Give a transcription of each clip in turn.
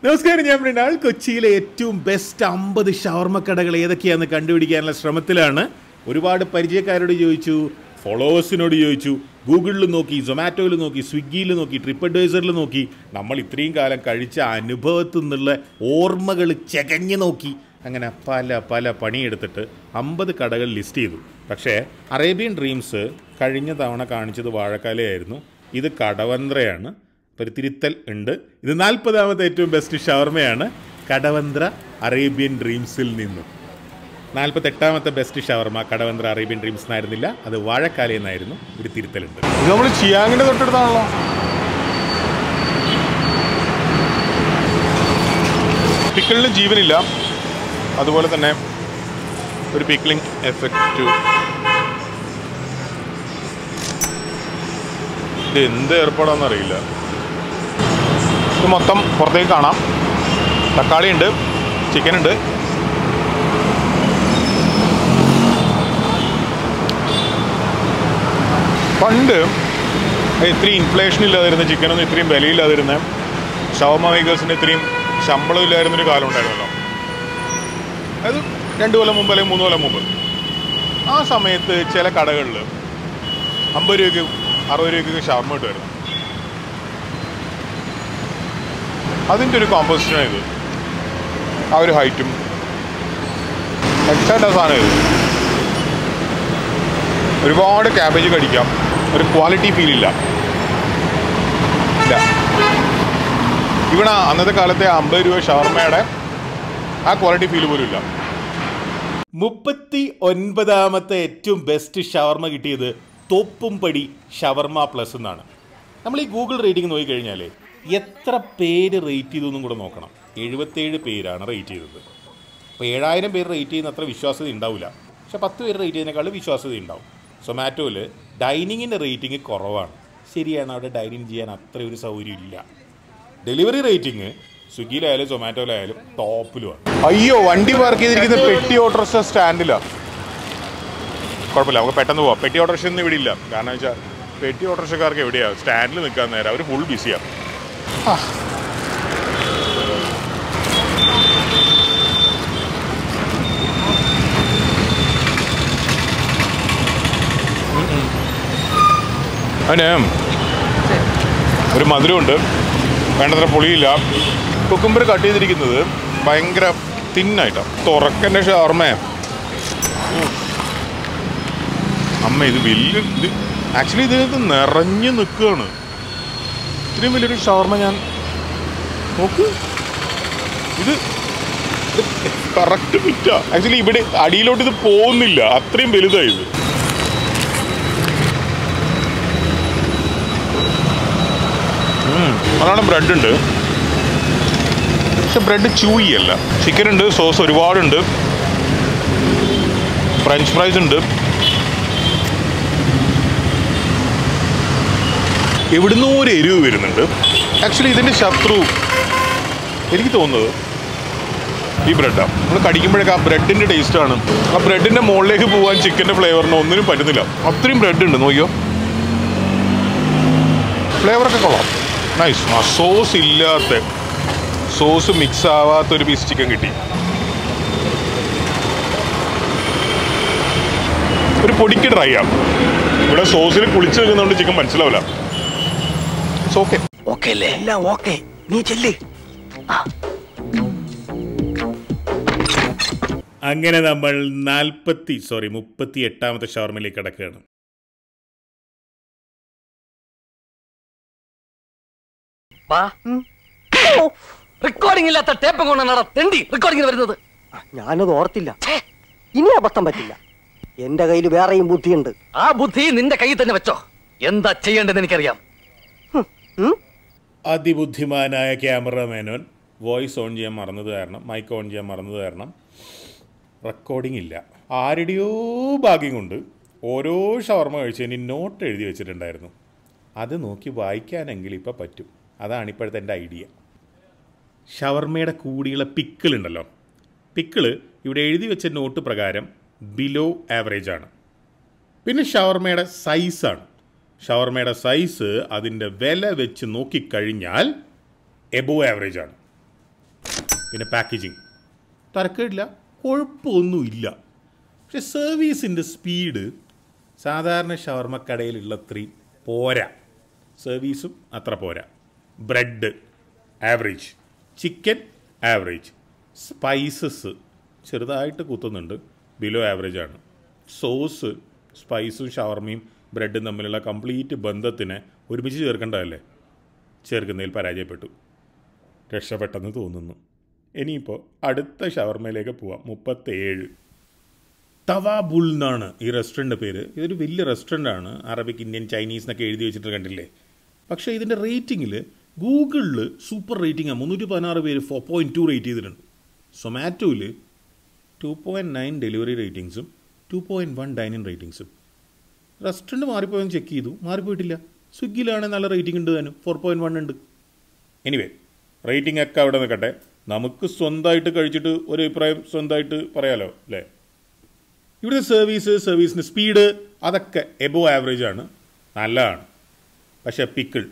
നമസ്കാരം, ഞാൻ മൃണാൾ. കൊച്ചിയിലെ ഏറ്റവും ബെസ്റ്റ് 50 ഷവർമ കടകൾ ഏതൊക്കെയാണെന്ന് കണ്ടുപിടിക്കാനുള്ള ശ്രമത്തിലാണ്. ഒരുപാട് പരിചയക്കാരോട് ചോദിച്ചു, ഫോളോവേഴ്സിനോട് ചോദിച്ചു, ഗൂഗിളിൽ നോക്കി, സൊമാറ്റോയിൽ നോക്കി, സ്വിഗ്ഗിയിൽ നോക്കി, ട്രിപ്പ് അഡ്വൈസറിൽ നോക്കി. നമ്മൾ ഇത്രയും കാലം കഴിച്ച അനുഭവത്തിൽ നിന്നുള്ള ഓർമ്മകൾ ചകഞ്ഞു നോക്കി. അങ്ങനെ പല പണിയെടുത്തിട്ട് 50 കടകൾ ലിസ്റ്റ് ചെയ്തു. പക്ഷേ അറേബ്യൻ ഡ്രീംസ് കഴിഞ്ഞ തവണ കാണിച്ചത് വാഴക്കാലയായിരുന്നു. ഇത് കടവന്ത്രയാണ്. ഒരു തിരുത്തൽ ഉണ്ട്. ഇത് 40ാമത്തെ ഏറ്റവും ബെസ്റ്റ് ഷവർമയാണ് കടവന്ത്ര അറേബ്യൻ ഡ്രീംസിൽ നിന്നും. 48ാമത്തെ best shawarma Kadavanthra Arabian Dreams എന്നായിരുന്നില്ല, അത് വാഴക്കാലയിൽ നിന്നായിരുന്നു. ഒരു തിരുത്തലുണ്ട്. നമ്മൾ ചിയാങ്ങിന്റെ തൊട്ടടുത്താണല്ലോ. പിക്കിളിന് ജീവനില്ല, അതുപോലെ തന്നെ ഒരു പിക്ലിംഗ് എഫക്റ്റ്. ഇത് എന്ത് ഏർപ്പാടാണെന്നറിയില്ല. ഇത് മൊത്തം പുറത്തേക്ക് കാണാം. തക്കാളി ഉണ്ട്, ചിക്കൻ ഉണ്ട്. പണ്ട് ഇത്രയും ഇൻഫ്ലേഷൻ ഇല്ലാതിരുന്ന ചിക്കനൊന്നും ഇത്രയും വിലയില്ലാതിരുന്ന ഷവർമ മേക്കേഴ്സിന് ഇത്രയും ശമ്പളം ഇല്ലായിരുന്നൊരു കാലം ഉണ്ടായിരുന്നല്ലോ. അത് 2 കൊല്ലം മുമ്പ് അല്ലെങ്കിൽ 3 കൊല്ലം മുമ്പ്. ആ സമയത്ത് ചില കടകളിൽ 50 രൂപയ്ക്ക് 60 രൂപയ്ക്ക് ഷവർമ കിട്ടുമായിരുന്നു. അതിൻ്റെ ഒരു കോമ്പോസിഷനാണ് ഇത്. ആ ഒരു ഹൈറ്റും എക്സാക്റ്റ് ആ സാധനം ഇത്. ഒരുപാട് ക്യാബേജ് കടിക്കാം, ഒരു ക്വാളിറ്റി ഫീലില്ല. ഇല്ല, ഇവിടെ അന്നത്തെ കാലത്തെ 50 രൂപ ഷവർമയുടെ ആ ക്വാളിറ്റി ഫീൽ പോലും ഇല്ല. 39ാമത്തെ ഏറ്റവും ബെസ്റ്റ് ഷവർമ കിട്ടിയത് തോപ്പുംപടി ഷവർമ പ്ലസ് എന്നാണ്. നമ്മൾ ഈ ഗൂഗിൾ റേറ്റിംഗ് നോക്കിക്കഴിഞ്ഞാൽ എത്ര പേര് റേറ്റ് ചെയ്തെന്നും കൂടെ നോക്കണം. 77 പേരാണ് റേറ്റ് ചെയ്തത്. അപ്പോൾ 7000 പേര് റേറ്റ് ചെയ്യുന്ന അത്ര വിശ്വാസ്യത ഉണ്ടാവില്ല. പക്ഷേ 10 പേര് റേറ്റ് ചെയ്യുന്നതിനേക്കാൾ വിശ്വാസ്യത ഉണ്ടാവും. സൊമാറ്റോയിൽ ഡൈനിങ്ങിൻ്റെ റേറ്റിംഗ് കുറവാണ്. ശരിയാണ്, അവിടെ ഡൈനിങ് ചെയ്യാൻ അത്ര ഒരു സൗകര്യം ഇല്ല. ഡെലിവറി റേറ്റിംഗ് സ്വിഗ്ഗിയിലായാലും സൊമാറ്റോയിലായാലും ടോപ്പിലുമാണ്. അയ്യോ, വണ്ടി പാർക്ക് ചെയ്തിരിക്കുന്ന പെട്ടി ഓട്ടോറിക്ഷ സ്റ്റാൻഡിലാണ്. കുഴപ്പമില്ല, നമുക്ക് പെട്ടെന്ന് പോവാം. പെട്ടി ഓട്ടോറിക്ഷ ഒന്നും ഇവിടെ ഇല്ല. കാരണം വെച്ചാൽ പെട്ടി ഓട്ടോറിക്ഷക്കാർക്ക് എവിടെയാണ് സ്റ്റാൻഡിൽ നിൽക്കാൻ നേരം, അവർ ഫുൾ ബിസിയാണ്. അതിന് ഒരു മധുരമുണ്ട്, വേണ്ടത്ര പുളിയില്ല. കുക്കുംബർ കട്ട് ചെയ്തിരിക്കുന്നത് ഭയങ്കര തിന്നായിട്ടാണ്. തുറക്കൻ്റെ ഷവർമ അമ്മ, ഇത് വലിയ ഇത് ആക്ച്വലി ഇതിനകത്ത് നിറഞ്ഞു നിൽക്കുകയാണ്. ഇത്രയും വലിയൊരു ഷവർമ ഞാൻ നോക്ക്. ഇത് കറക്റ്റ് ഫിറ്റാ. ആക്ച്വലി ഇവിടെ അടിയിലോട്ട് ഇത് പോകുന്നില്ല, അത്രയും വലുതായത്. അതാണ്. ബ്രെഡ് ഉണ്ട്, പക്ഷെ ബ്രെഡ് ചൂയി അല്ല. ചിക്കൻ ഉണ്ട്, സോസ് ഒരുപാടുണ്ട്, ഫ്രഞ്ച് ഫ്രൈസ് ഉണ്ട്. എവിടുന്നോ ഒരു എരിവ് വരുന്നുണ്ട്. ആക്ച്വലി ഇതിൻ്റെ ശത്രു എനിക്ക് തോന്നുന്നത് ഈ ബ്രെഡാണ്. നമ്മൾ കടിക്കുമ്പോഴൊക്കെ ആ ബ്രെഡിൻ്റെ ടേസ്റ്റാണ്. ആ ബ്രെഡിൻ്റെ മുകളിലേക്ക് പോകാൻ ചിക്കൻ്റെ ഫ്ലേവറിന് ഒന്നിനും പറ്റുന്നില്ല. അത്രയും ബ്രെഡ് ഉണ്ട്, നോക്കിയോ. ഫ്ലേവറൊക്കെ കൊള്ളാം, നൈസ്. ആ സോസ് ഇല്ലാത്ത, സോസ് മിക്സ് ആവാത്തൊരു പീസ് ചിക്കൻ കിട്ടി. ഒരു പൊടിക്ക് ഡ്രൈ ആണ്. ഇവിടെ സോസിൽ കുളിച്ച് വെക്കുന്നതുകൊണ്ട് ചിക്കൻ മനസ്സിലാവില്ല. അങ്ങനെ നമ്മൾ 38ാമത്തെ ഷവർമയിലേക്ക് കിടക്കുകയാണ്. റെക്കോർഡിംഗ് ഇല്ലാത്ത ടേപ്പ് കൊണ്ടാണ് റെക്കോർഡിംഗ് വരുന്നത്. ഞാനത് ഓർത്തില്ല. ഇനി അബദ്ധം പറ്റില്ല. എന്റെ കയ്യിൽ വേറെയും ബുദ്ധിയുണ്ട്. ആ ബുദ്ധി നിന്റെ കയ്യിൽ തന്നെ വെച്ചോ. എന്താ ചെയ്യേണ്ടതെന്ന് എനിക്കറിയാം. അതിബുദ്ധിമാനായ ക്യാമറമാനോൻ വോയിസ് ഓൺ ചെയ്യാൻ മറന്നത് കാരണം, മൈക്ക് ഓൺ ചെയ്യാൻ മറന്നത് കാരണം റെക്കോർഡിംഗ് ഇല്ല. ആരുടെയോ ഭാഗ്യം കൊണ്ട് ഓരോ ഷവർമ കഴിച്ചതിന് നോട്ട് എഴുതി വെച്ചിട്ടുണ്ടായിരുന്നു. അത് നോക്കി വായിക്കാനെങ്കിൽ ഇപ്പം പറ്റും. അതാണ് ഇപ്പോഴത്തെ എൻ്റെ ഐഡിയ. ഷവർമയുടെ കൂടിയുള്ള പിക്കിളുണ്ടല്ലോ, പിക്കിള് ഇവിടെ എഴുതി വെച്ച നോട്ട് പ്രകാരം ബിലോ ആവറേജ് ആണ്. പിന്നെ ഷവർമയുടെ സൈസാണ്. ഷവർമയുടെ സൈസ് അതിൻ്റെ വില വെച്ച് നോക്കിക്കഴിഞ്ഞാൽ എബോ ആവറേജ് ആണ്. പിന്നെ പാക്കേജിങ് തരക്കേടില്ല, കുഴപ്പമൊന്നുമില്ല. പക്ഷെ സർവീസിൻ്റെ സ്പീഡ് സാധാരണ ഷവർമ്മ കടയിലുള്ളത്രയും പോരാ. സർവീസും അത്ര പോരാ. Bread average, chicken average, spices ചെറുതായിട്ട് കുത്തുന്നുണ്ട്, ബിലോ ആവറേജാണ്. സോസ് സ്പൈസും ഷവർമയും ബ്രെഡും തമ്മിലുള്ള കംപ്ലീറ്റ് ബന്ധത്തിനെ ഒരുമിച്ച് ചേർക്കേണ്ടതല്ലേ, ചേർക്കുന്നതിൽ പരാജയപ്പെട്ടു. രക്ഷപ്പെട്ടെന്ന് തോന്നുന്നു. ഇനിയിപ്പോൾ അടുത്ത ഷവർമയിലേക്ക് പോവാം. 37 തവാബുൾ എന്നാണ് ഈ റെസ്റ്റോറൻറ്റ് പേര്. ഇതൊരു വലിയ റെസ്റ്റോറൻ്റാണ്. അറബിക്, ഇന്ത്യൻ, ചൈനീസ് എന്നൊക്കെ എഴുതി വെച്ചിട്ട് കണ്ടില്ലേ. പക്ഷേ ഇതിൻ്റെ റേറ്റിങ്ങിൽ ഗൂഗിളിൽ സൂപ്പർ റേറ്റിംഗാണ്. 316 പേര് 4.2 റേറ്റ് ചെയ്തിട്ടുണ്ട്. സൊമാറ്റോയിൽ 2.9 ഡെലിവറി റേറ്റിംഗ്സും 2.1 ഡൈനിങ് റേറ്റിംഗ്സും. റെസ്റ്റോറൻറ്റ് മാറിപ്പോയെന്ന് ചെക്ക് ചെയ്തു, മാറിപ്പോയിട്ടില്ല. സ്വിഗ്ഗിയിലാണെങ്കിൽ നല്ല റേറ്റിംഗ് ഉണ്ട്, താനും 4.1 ഉണ്ട്. എനിവേ റേറ്റിംഗ് ഒക്കെ അവിടെ നിൽക്കട്ടെ. നമുക്ക് സ്വന്തമായിട്ട് കഴിച്ചിട്ട് ഒരു അഭിപ്രായം സ്വന്തമായിട്ട് പറയാലോ അല്ലേ. ഇവിടുത്തെ സർവീസിൻ്റെ സ്പീഡ് അതൊക്കെ എബോ ആവറേജ് ആണ്, നല്ലതാണ്. പക്ഷേ പിക്കിൾ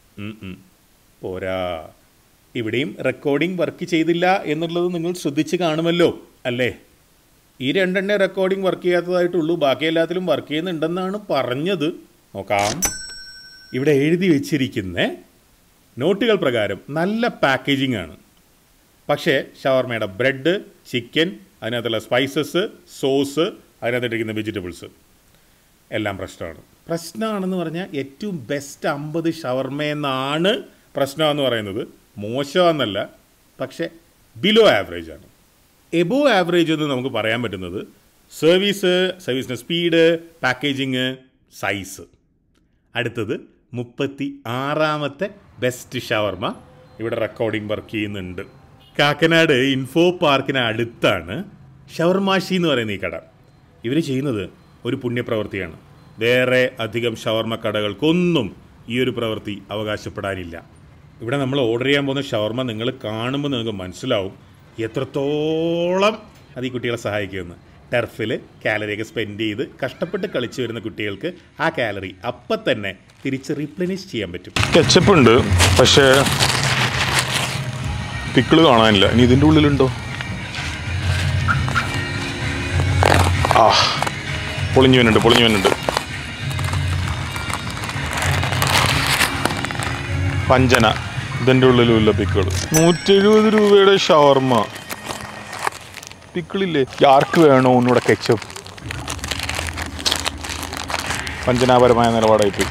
പോരാ. ഇവിടെയും റെക്കോർഡിംഗ് വർക്ക് ചെയ്തില്ല എന്നുള്ളത് നിങ്ങൾ ശ്രദ്ധിച്ച് കാണുമല്ലോ അല്ലേ. ഈ രണ്ടെണ്ണേ റെക്കോർഡിംഗ് വർക്ക് ചെയ്യാത്തതായിട്ടുള്ളൂ, ബാക്കി എല്ലാത്തിലും വർക്ക് ചെയ്യുന്നുണ്ടെന്നാണ് പറഞ്ഞത്. നോക്കാം. ഇവിടെ എഴുതി വെച്ചിരിക്കുന്ന നോട്ടുകൾ പ്രകാരം നല്ല പാക്കേജിംഗ് ആണ്. പക്ഷേ ഷവർമയുടെ ബ്രെഡ്, ചിക്കൻ, അതിനകത്തുള്ള സ്പൈസസ്, സോസ്, അതിനകത്തിട്ടിരിക്കുന്ന വെജിറ്റബിൾസ് എല്ലാം പ്രശ്നമാണെന്ന് പറഞ്ഞാൽ ഏറ്റവും ബെസ്റ്റ് 50 ഷവർമയെന്നാണ് പ്രശ്നമെന്ന് പറയുന്നത്. മോശമെന്നല്ല, പക്ഷേ ബിലോ ആവറേജ് ആണ്. എബോ ആവറേജ് എന്ന് നമുക്ക് പറയാൻ പറ്റുന്നത് സർവീസിൻ്റെ സ്പീഡ്, പാക്കേജിങ്, സൈസ്. അടുത്തത് 36ാമത്തെ ബെസ്റ്റ് ഷവർമ ഇവിടെ റെക്കോർഡിംഗ് വർക്ക് ചെയ്യുന്നുണ്ട്. കാക്കനാട് ഇൻഫോ പാർക്കിന് അടുത്താണ് ഷവർമാഷി എന്ന് പറയുന്ന ഈ കട. ഇവർ ചെയ്യുന്നത് ഒരു പുണ്യപ്രവൃത്തിയാണ്. വേറെ അധികം ഷവർമ കടകൾക്കൊന്നും ഈ ഒരു പ്രവൃത്തി അവകാശപ്പെടാനില്ല. ഇവിടെ നമ്മൾ ഓർഡർ ചെയ്യാൻ പോകുന്ന ഷവർമ നിങ്ങൾ കാണുമ്പോൾ നിങ്ങൾക്ക് മനസ്സിലാവും എത്രത്തോളം അത് ഈ കുട്ടികളെ സഹായിക്കുമെന്ന്. ടർഫിൽ കാലറിയൊക്കെ സ്പെൻഡ് ചെയ്ത് കഷ്ടപ്പെട്ട് കളിച്ചു വരുന്ന കുട്ടികൾക്ക് ആ കാലറി അപ്പം തന്നെ തിരിച്ച് റീപ്ലനിഷ് ചെയ്യാൻ പറ്റും. കെച്ചപ്പ് ഉണ്ട്, പക്ഷേ പിക്കിള് കാണാനില്ല. ഇനി ഇതിൻ്റെ ഉള്ളിലുണ്ടോ? ആ, പൊളിഞ്ഞു വന്നുണ്ട്. പഞ്ചന, ഇതിൻ്റെ ഉള്ളിലുമില്ല പിക്കിള്. 170 രൂപയുടെ ഷവർമ, പിക്കിളില്ലേ? ആർക്ക് വേണോ ഒന്നുകൂടെ കെച്ചപ്പ്? വഞ്ചനാപരമായ നിലപാടായിപ്പോയി.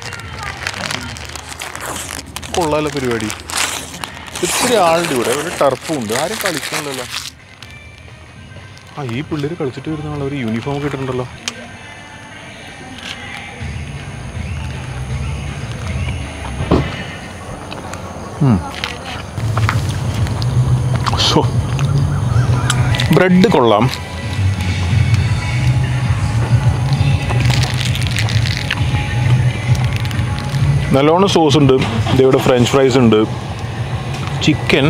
കൊള്ളാലോ പരിപാടി. ഒത്തിരി ആളുടെ ഇവിടെ ഒരു ടർഫും ഉണ്ട്, ആരും കളിക്കണല്ലോ. ഈ പിള്ളേർ കളിച്ചിട്ട് വരുന്ന ആൾ ഒരു യൂണിഫോം ഒക്കെ ഇട്ടിട്ടുണ്ടല്ലോ. ബ്രെഡ് കൊള്ളാം. നല്ലോണം സോസ് ഉണ്ട്. ഇവിടെ ഫ്രഞ്ച് ഫ്രൈസ് ഉണ്ട്. ചിക്കൻ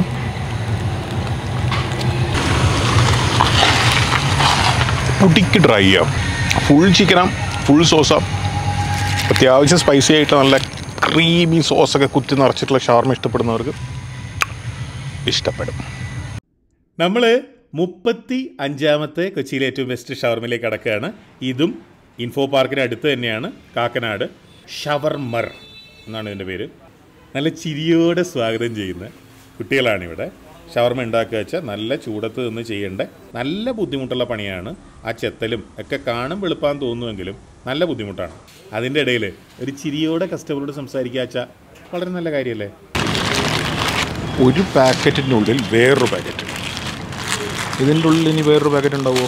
പുട്ടിക്ക് ട്രൈ ചെയ്യാം. ഫുൾ ചിക്കനാണ്, ഫുൾ സോസാണ്. അത്യാവശ്യം സ്പൈസി ആയിട്ട് നല്ല ക്രീമി സോസൊക്കെ കുത്തി നിറച്ചിട്ടുള്ള ഷവർമ ഇഷ്ടപ്പെടുന്നവർക്ക് ഇഷ്ടപ്പെടും. നമ്മൾ 35ാമത്തെ കൊച്ചിയിലെ ഏറ്റവും ബെസ്റ്റ് ഷവർമയിലേക്ക് കടക്കുകയാണ്. ഇതും ഇൻഫോ പാർക്കിന് അടുത്ത് തന്നെയാണ്. കാക്കനാട് ഷവർമർ എന്നാണ് ഇതിൻ്റെ പേര്. നല്ല ചിരിയോടെ സ്വാഗതം ചെയ്യുന്ന കുട്ടികളാണിവിടെ. ഷവർമ ഉണ്ടാക്കുക വെച്ചാൽ നല്ല ചൂടത്ത് നിന്ന് ചെയ്യേണ്ട നല്ല ബുദ്ധിമുട്ടുള്ള പണിയാണ്. ആ ചെത്തലും ഒക്കെ കാണുമ്പോൾ എളുപ്പമാണെന്ന് തോന്നുമെങ്കിലും നല്ല ബുദ്ധിമുട്ടാണ്. അതിൻ്റെ ഇടയിൽ ഒരു ചിരിയോടെ കസ്റ്റമറോട് സംസാരിക്കുക വെച്ചാൽ വളരെ നല്ല കാര്യമല്ലേ. ഒരു പാക്കറ്റിൻ്റെ ഉള്ളിൽ വേറൊരു പാക്കറ്റ്, ഇതിൻ്റെ ഉള്ളിൽ ഇനി വേറൊരു പാക്കറ്റ് ഉണ്ടാവുമോ?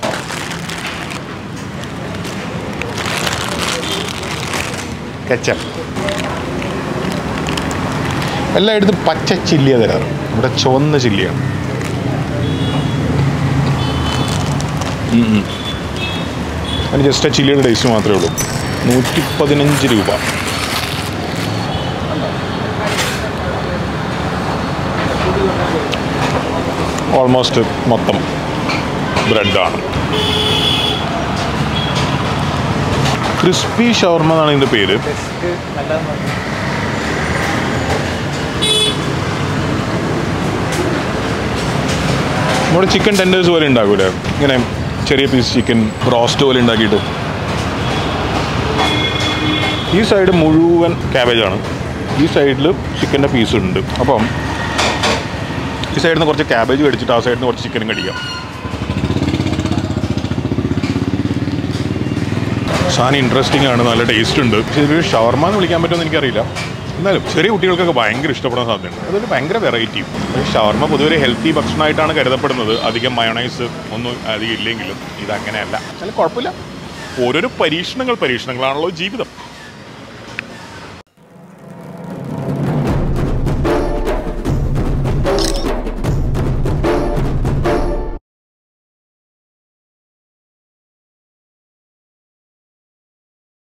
കെച്ചപ്പ്. എല്ലായിടത്തും പച്ച ചില്ലിയാണ് തരാറ്, ഇവിടെ ചുവന്ന ചില്ലിയാണ്. അതിന് ജസ്റ്റ് ആ ചില്ലിയുടെ ടേസ്റ്റ് മാത്രമേ ഉള്ളൂ. 115 രൂപ. ഓൾമോസ്റ്റ് മൊത്തം ബ്രെഡാണ്. ക്രിസ്പി ഷവർമ എന്നാണ് ഇതിൻ്റെ പേര്. നമ്മുടെ ചിക്കൻ ടെൻഡേഴ്സ് പോലെ ഉണ്ടാക്കൂലേ, ഇങ്ങനെ ചെറിയ പീസ് ചിക്കൻ റോസ്റ്റ് പോലെ ഉണ്ടാക്കിയിട്ട്. ഈ സൈഡ് മുഴുവൻ ക്യാബേജാണ്, ഈ സൈഡിൽ ചിക്കൻ്റെ പീസ് ഉണ്ട്. അപ്പം ഈ സൈഡിൽ നിന്ന് കുറച്ച് ക്യാബേജ് കടിച്ചിട്ട് ആ സൈഡിൽ നിന്ന് കുറച്ച് ചിക്കനും കടിക്കാം. സാധനം ഇൻട്രസ്റ്റിംഗ് ആണ്, നല്ല ടേസ്റ്റ് ഉണ്ട്. പക്ഷേ ഇതൊരു ഷവർമ എന്ന് വിളിക്കാൻ പറ്റുമെന്ന് എനിക്കറിയില്ല. എന്നാലും ചെറിയ കുട്ടികൾക്കൊക്കെ ഭയങ്കര ഇഷ്ടപ്പെടാൻ സാധ്യതയുണ്ട്. അതൊരു ഭയങ്കര വെറൈറ്റിയും. ഷവർമ പൊതുവെ ഒരു ഹെൽത്തി ഭക്ഷണമായിട്ടാണ് കരുതപ്പെടുന്നത്. അധികം മയോണൈസ് ഒന്നും അധികം ഇല്ലെങ്കിലും ഇതങ്ങനെയല്ല. എന്നാലും കുഴപ്പമില്ല. ഓരോരോ പരീക്ഷണങ്ങളാണല്ലോ ജീവിതം.